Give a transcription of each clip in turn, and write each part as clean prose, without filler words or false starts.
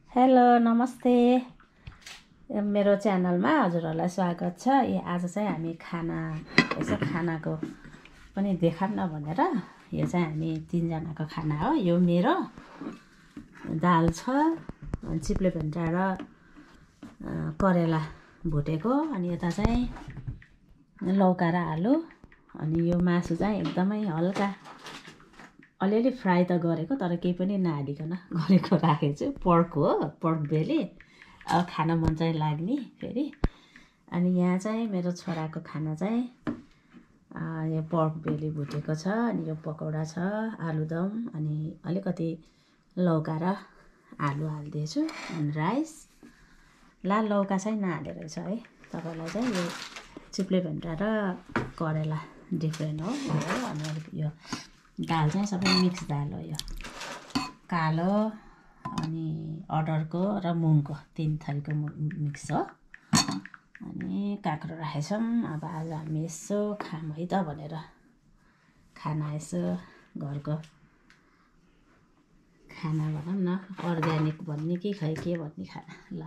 Hello नमस्ते मेरो च्यानलमा हजुरहरूलाई स्वागत छ। आज चाहिँ हामी खानाको पनि देखाउँ न भनेर यो चाहिँ हामी 3 जनाको खाना हो। यो मेरो दाल छ, चिप्ले भेन्टा र करेला भुटेको, अनि यता चाहिँ लौका र आलु, अनि यो मासु चाहिँ एकदमै हल्का अलिअलि फ्राई त गरेको तर केही पनि नहालिकन गरेको राखेको छु। पर्क हो, पर्क बेली। अब खान मन चाहिँ लाग्ने फेरि। अनि यहाँ चाहिँ मेरो छोराको खाना चाहिँ यो पर्क बेली भुटेको छ, अनि यो पकौडा छ, आलुदम, अनि अलिकति लौका र आलु हालिदिएछु, अनि राइस। लौका चाहिँ नहालेर रहेछ है। तपाईँलाई चाहिँ यो चिप्ले भेन्टा र करेला डिफ्रेन्ट हो। अनि यो दाल चाहिँ सबै मिक्स दाल हो। यो कालो, अनि अर्डरको र मुङको 3 थरीको मिक्स हो। अनि काँक्रो राखेछौँ। अब आज हामी यसो खाऊँ है त भनेर खाना, यसो घरको खाना भनौँ न, अर्ग्यानिक भन्ने कि खै के भन्ने खाना। ल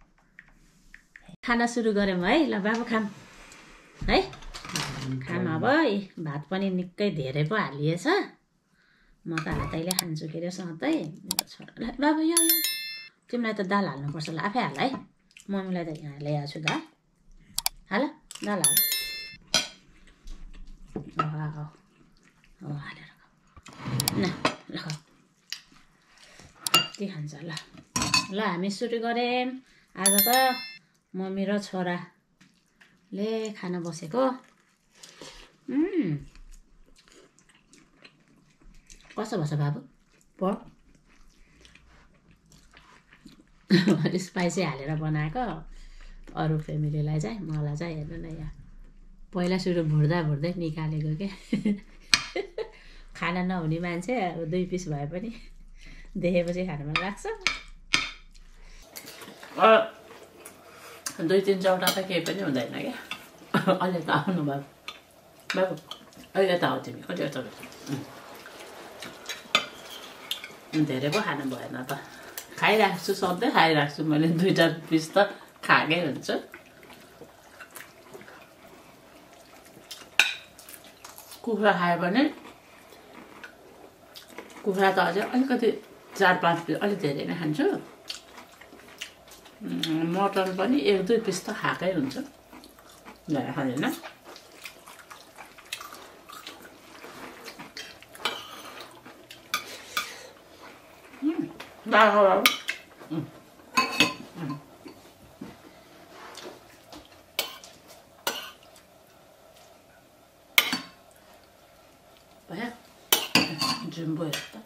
खाना सुरु गरौँ है। ल बाबु खाऊँ है। खाम अब। भात पनि निकै धेरै पो हालिएछ। म त हातैले खान्छु के अरे सधैँ। मेरो छोरालाई बाबु यो तिमीलाई त दाल हाल्नुपर्छ, ल आफै हाल है। मम्मीलाई त यहाँ ल्याएको छु दाल। हाल दाल हाल। हो हालेर न ल कति खान्छ। ल हामी सुरु गरौँ। आज त मम्मी र छोराले खाना बसेको। कस्तो भन्छ बाबु पर्क? स्पाइसी हालेर बनाएको। अरू फ्यामिलीलाई चाहिँ, मलाई चाहिँ हेर्नु न, यहाँ पहिला सुरु भुट्दै निकालेको के। खाना नहुने मान्छे 2 पिस भए पनि देखेपछि खान मन लाग्छ। 2-3 चौटा त केही पनि हुँदैन क्या। अहिले त आउनु बाबु, अहिले त आऊ तिमी। अहिले त धेरै पो खानु भएन त। खाइरहेको छु, सधैँ खाइरहेको छु मैले। 2-4 पिस त खाएकै हुन्छु। कुखुरा खायो भने कुखुरा त अझै अलिकति 4-5 पिस अलिक धेरै नै खान्छु। मटन पनि 1-2 पिस त खाएकै हुन्छ, धेरै खाँदैन। दाल खाऊ बाबु। भयो जुम्बो हेर त।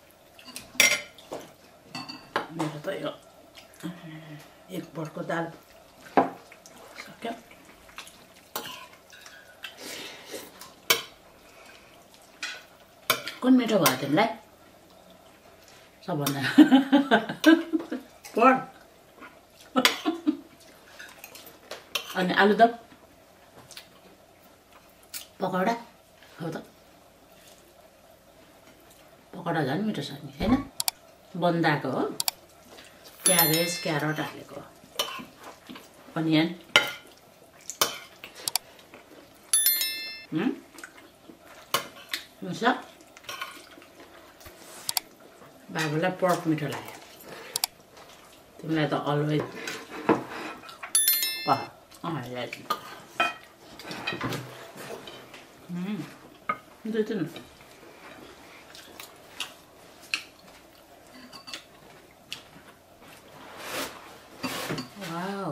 मेरो त यो 1 पटको दाल सक्यो। कुन मिठो भयो तिमीलाई सबभन्दा? पर्क अनि आलुदम, पकौडा हो त। पकौडा झन् मिठो छ नि होइन? बन्दाको हो, क्याबेज क्यारट हालेको, अनियन। हुन्छ। बाबुलाई पर्क मिठो लाग्यो, तिमीलाई त अलवेज दुई-तीन। वाउ,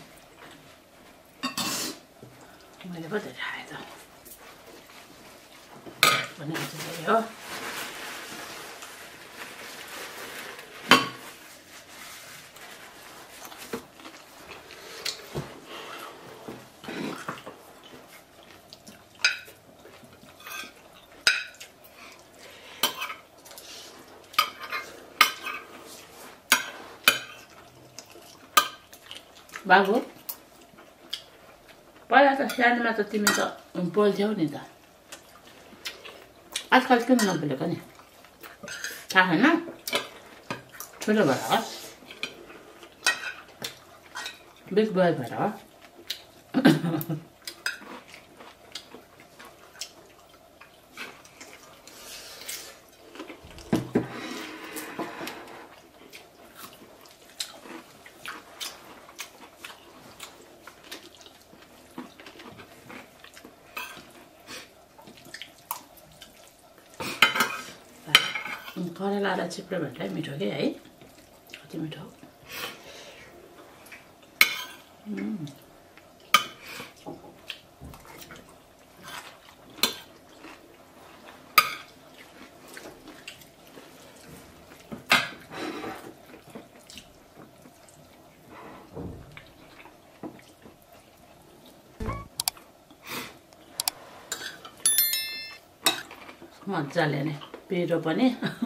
मैले पो धेरै खाएँ त भने आज हो। बाबु पहिला त सानोमा त तिमी त बोल्थ्यौ नि त, आजकल किन नबोलेको नि? थाहा छैन? ठुलो भएर बिग बोय भएर हो करेला र चिप्लो भन्दा मिठो के है कति मिठो मजाले नै पिरो पनि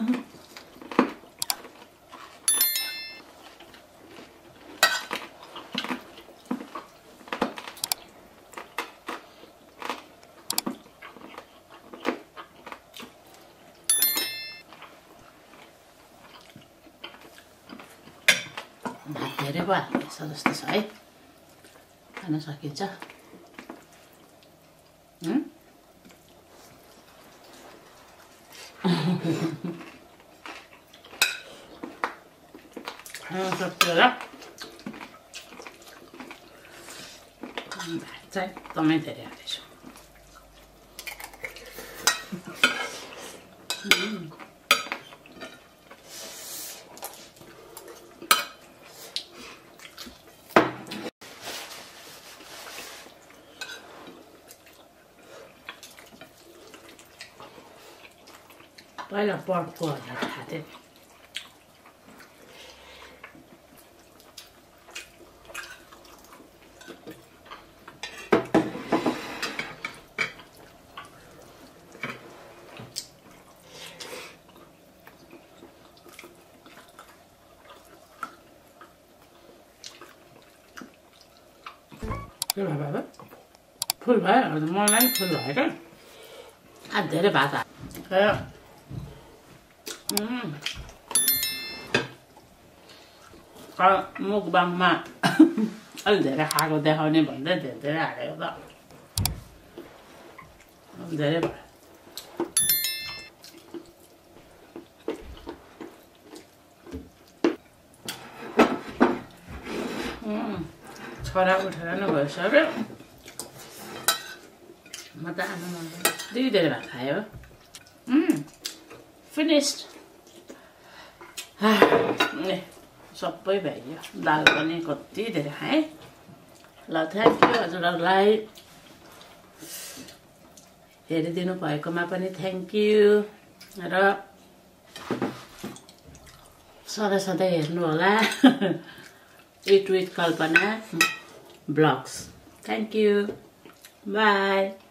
भात धेरै भयो हाल्दैछ जस्तो छ है खान सकिन्छ खान सक्छु र भात चाहिँ एकदमै धेरै हालेछु पहिला पर्कको खाएको थिएँ के भयो बाबा फुल भयो मलाई फुल भयो क्या आज धेरै भात हाल्यो मुकबाङमा अलि धेरै खाएको देखाउने भन्दै धेरै हालेको त धेरै भयो छोरा उठेर नै भइसक्यो म त आमा धेरै भात खायो फिनिस्ड सबै भइयो दाल पनि कति धेरै खाएँ ल थ्याङ्क यू हजुरहरूलाई हेरिदिनु भएकोमा पनि थ्याङ्क यू र सधैँ हेर्नु होला eat with Kalpana blogs thank you by